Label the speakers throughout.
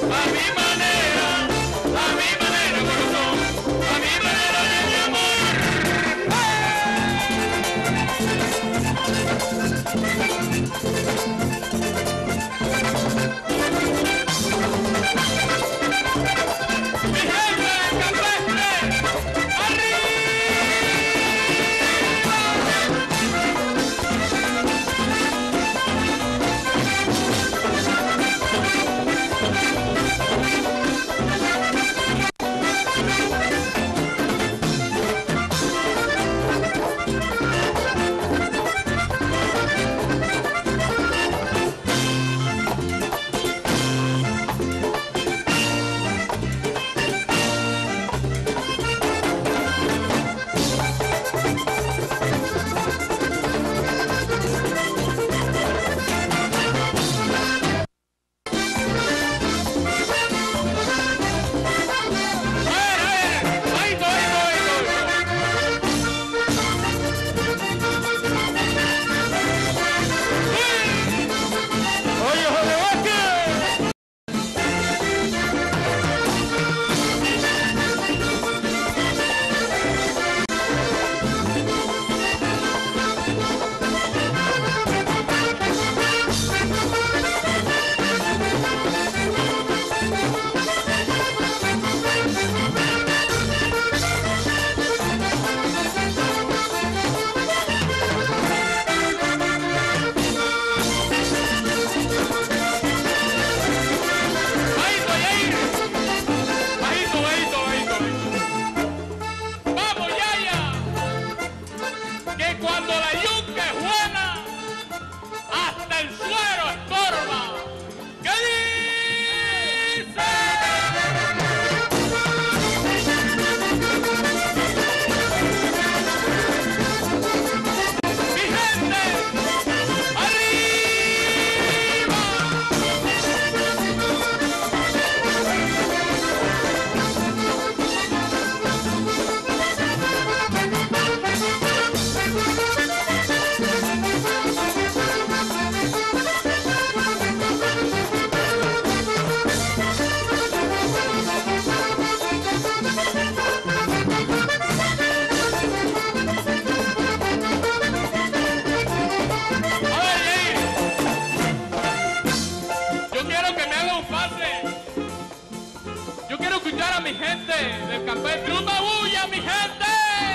Speaker 1: mi gente del campestre, una bulla, mi gente.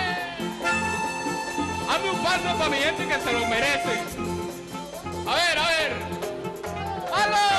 Speaker 1: Hazme un paso para mi gente que se lo merece. A ver, a ver. ¡Aló!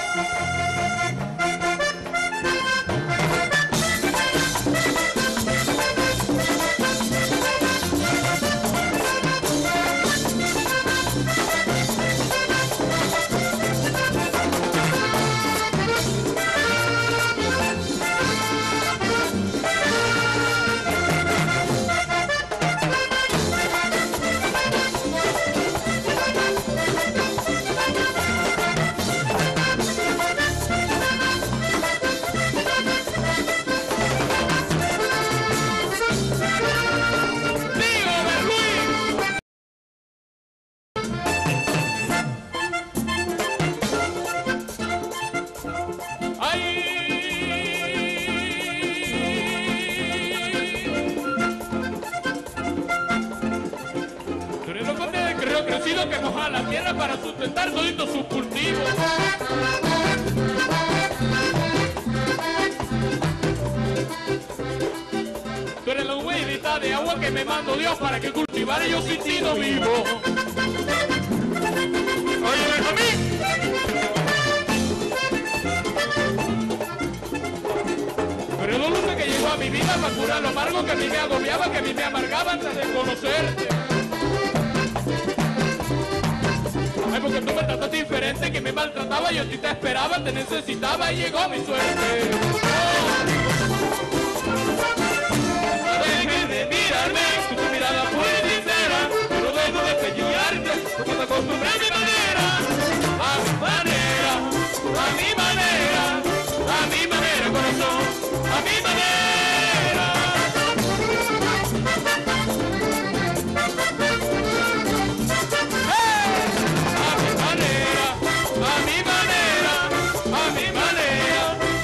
Speaker 1: Que moja la tierra para sustentar toditos sus cultivos. Tú eres la huevita de agua que me mandó Dios para que cultivara yo sin ti no vivo. Oye, Benjamín. Tú eres la luz que llegó a mi vida para curar lo amargo que a mí me agobiaba, que a mí me amargaba antes de conocerte. Ay, porque tú me trataste diferente, que me maltrataba, yo a ti te esperaba, te necesitaba y llegó mi suerte. No dejes de mirarme, con tu mirada pura y sincera, pero dejo de pellizcarte, porque te acostumbré a mi manera, a mi manera, a mi manera, a mi manera, corazón, a mi manera. A mi manera,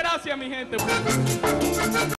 Speaker 1: gracias, mi gente.